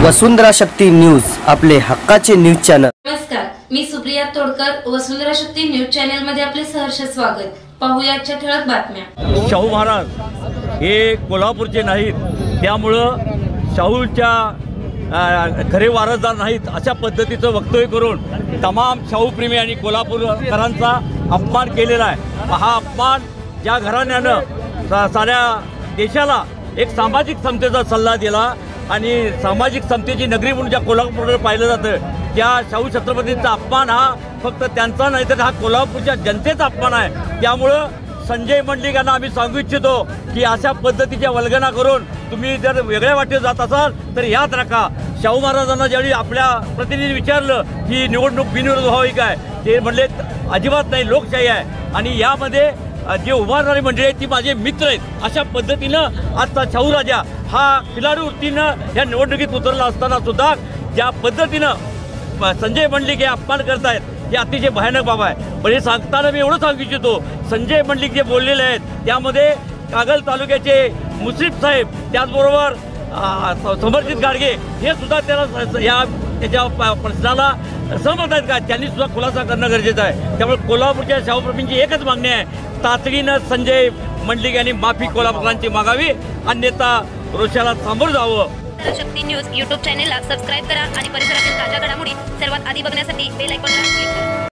वसुंधरा Shakti news, आपले हक्काचे news channel. नमस्कार, मी सुप्रिया तोडकर, वसुंधरा शक्ती न्यूज चॅनल मध्ये आपले सहर्ष स्वागत। पाहूया आजच्या ठळक बातम्या। शाहू महाराज हे कोल्हापूरचे नाहीत, त्यामुळं शाहूच्या खरे वारसदार नाहीत अशा पद्धतीचं वक्तव्य करून तमाम शाहूप्रेमी आणि कोल्हापूरकरांचा अपमान केलेला आहे। हा अपमान ज्या घराण्यानं साऱ्या देशाला एक सामाजिक समतेचा सल्ला दिला आणि सामाजिक समतेची नगरी म्हणून ज्या कोल्हापूरकडे पाहिलं जातं, त्या शाहू छत्रपतींचा अपमान हा फक्त त्यांचा नाही तर हा कोल्हापूरच्या जनतेचा अपमान आहे। त्यामुळं संजय मंडलिक यांना आम्ही सांगू इच्छितो की अशा पद्धतीच्या वल्गना करून तुम्ही जर वेगळ्या वाटेत जात असाल तर याद राखा, शाहू महाराजांना ज्यावेळी आपल्या प्रतिनिधी विचारलं की निवडणूक बिनविरोध व्हावी काय, ते म्हणले अजिबात नाही, लोकशाही आहे आणि यामध्ये जे उभारणारी मंडळी आहेत ती माझे मित्र आहेत। अशा पद्धतीनं आजचा शाहू राजा हा खिलाडू वृत्तीनं या निवडणुकीत उतरला असताना सुद्धा ज्या पद्धतीनं संजय मंडलिक हे अपमान करतायत हे अतिशय भयानक बाब आहे। पण हे सांगताना मी एवढं सांगू इच्छितो, संजय मंडलिक जे बोललेले आहेत त्यामध्ये कागल तालुक्याचे मुश्रीफ साहेब, त्याचबरोबर समर्जित गाडगे हे सुद्धा त्याच्या प्रश्नाला सहमत आहेत का, त्यांनी सुद्धा खुलासा करणं गरजेचं आहे। त्यामुळे कोल्हापूरच्या शाहूप्रेमींची एकच मागणी आहे, तातडीनं संजय मंडलिक यांनी माफी कोल्हापूरकरांची मागावी, अन्यथा रोषाला सामोरं जावं। शक्ती न्यूज यूट्यूब चॅनेलला सबस्क्राईब करा आणि परिसरातील ताज्या घडामोडी सर्वात आधी बघण्यासाठी बेल आयकॉनला क्लिक करा।